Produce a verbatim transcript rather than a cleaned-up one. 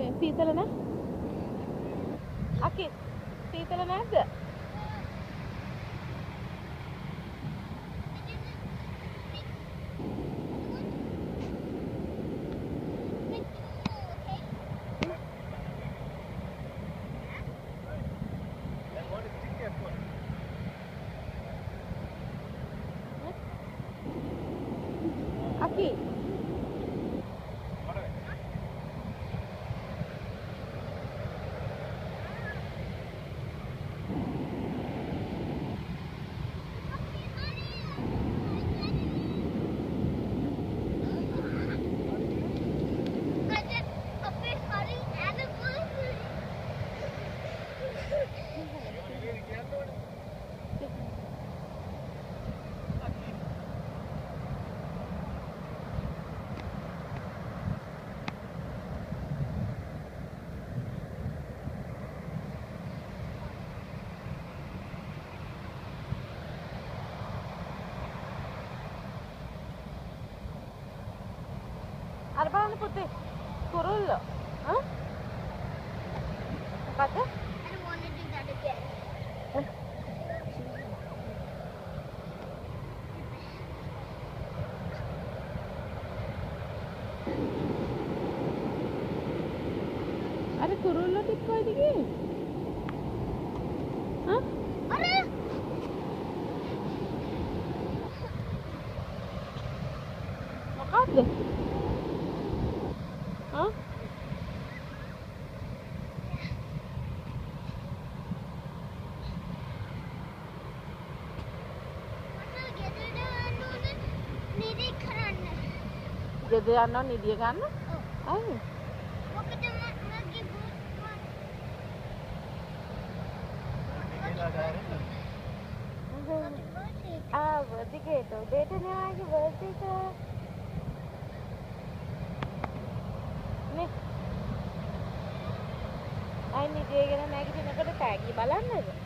සීතල නෑ? අකි සීතල නැද්ද? Aki. අර බලන්න පුතේ කුරුල්ල ඈ මොකද්ද? I want to do that again. අර කුරුල්ල ටික කොයිද ගියේ? ඈ අර මොකද්ද? Huh? ගෙදර යනවා නිදිය ගන්න? ඔව්. මොකද මගේ බූත් ආ වදිකේට උදේට නෙවාගේ බර්ත්ඩේ එක නේ අයි නිදිය ගැන නැගිටිනකොට ටැගි බලන්නද?